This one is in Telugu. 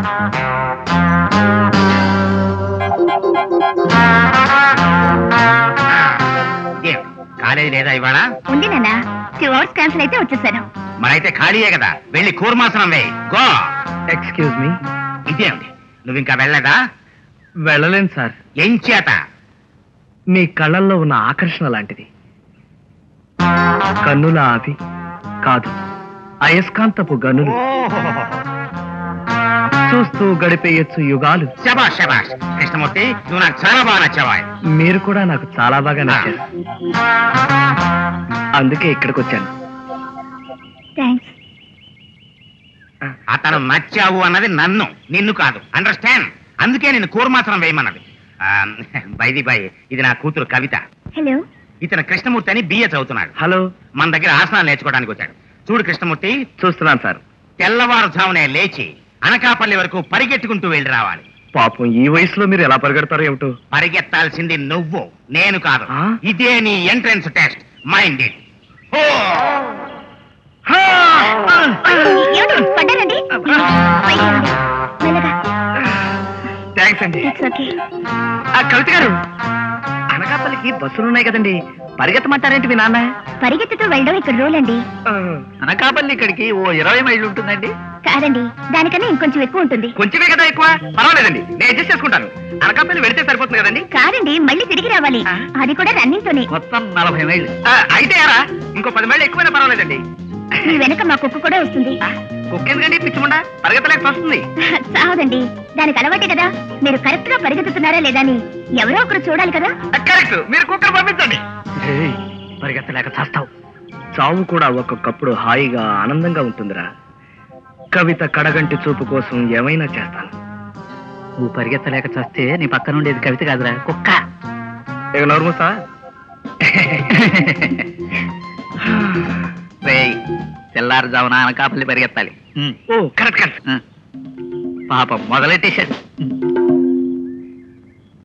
కాలేజీ లేదా ఇవాళ? ఉంది నాన్న, 2 hours క్యాన్సిల్ అయితే వచ్చేసాను. మరైతే ఖాళీయే కదా, వెళ్ళి కూర్మాసనం వేయి. గో. Excuse me. ఇదేమిటి, నువ్వు ఇంకా వెళ్ళదా? వెళ్ళలేను సార్. ఏం చేత? మీ కళ్ళల్లో ఉన్న ఆకర్షణ లాంటిది. కన్నుల ఆవి కాదు, అయస్కాంతపు గనులు. చూస్తూ గడిపేయచ్చు యుగాలు. శబాష్ శబాష్ కృష్ణమూర్తి, నువ్వు నాకు చాలా బాగా నచ్చావా. మీరు కూడా నాకు చాలా బాగా నచ్చారు, అందుకే ఇక్కడికి వచ్చాను. థ్యాంక్స్. అతను నచ్చావు అన్నది నన్ను, నిన్ను కాదు. అండర్స్టాండ్? అందుకే నేను కూర్మాసనం వేయమన్నది. బైది బాయ్, ఇది నా కూతురు కవిత. హలో. ఇతను కృష్ణమూర్తి అని బిఏ చదువుతున్నాడు. హలో. మన దగ్గర ఆసనాలు నేర్చుకోవడానికి వచ్చాడు. చూడు కృష్ణమూర్తి, చూస్తున్నాను సార్. తెల్లవారుజామునే లేచి అనకాపల్లి వరకు పరిగెట్టుకుంటూ వెళ్ళి రావాలి. పాపం ఈ వయసులో మీరు ఎలా పరిగెడతారో ఏమిటో. పరిగెత్తాల్సింది నువ్వు, నేను కాదు. ఆ? ఇదే నీ ఎంట్రన్స్ టెస్ట్. Mind it. పడ్డారండి. థ్యాంక్స్ అండి. కవిత గారు, అనకాపల్లికి బస్సులున్నాయి కదండి, పరిగెత్తమంటారేంటి మీ నాన్న? పరిగెత్తుతూ వెళ్ళడం ఇక్కడ రూల్ అండి. అనకాపల్లి ఇక్కడికి ఓ 20 మైళ్ళు ఉంటుందండి. కాదండి, దానికన్నా ఇంకొంచెం ఎక్కువ ఉంటుంది. కొంచెమే కదా ఎక్కువ, పర్వాలేదండి, నేను అడ్జస్ట్ చేసుకుంటాను. అనకాపల్లి వెళితే సరిపోతుంది కదండి. కాదండి, మళ్ళీ తిరిగి రావాలి, అది కూడా రన్నింగ్ తోనే. మొత్తం 40 మైళ్ళు. అయితే ఎరా, ఇంకో 10 మైళ్ళు ఎక్కువైనా పర్వాలేదండి. మీ వెనక మా కుక్క కూడా వస్తుంది. కుక్క ఎందుకండి, పిచ్చిముండా, పరిగెత్తలేక వస్తుంది. సావదండి, దానికి అలవాటే కదా. మీరు కరెక్ట్ గా పరిగెత్తుతున్నారా లేదా అని ఎవరో ఒకరు చూడాలి కదా. కరెక్ట్, మీరు కుక్కను పంపించండి. పరిగెత్తలేక చేస్తావు. చావు కూడా ఒక్కొక్కప్పుడు హాయిగా ఆనందంగా ఉంటుందిరా. కవిత కడగంటి చూపు కోసం ఏమైనా చేస్తాను. నువ్వు పరిగెత్తలేక చేస్తే నీ పక్కన ఉండేది కవిత కాదురా, కుక్క. ఇక నోర్మూసా. తెల్లారుజామున అనకాపల్లి పరిగెత్తాలి. ఓ కరెక్ట్ కరెక్ట్. పాపం మొదలెట్టేశాడు.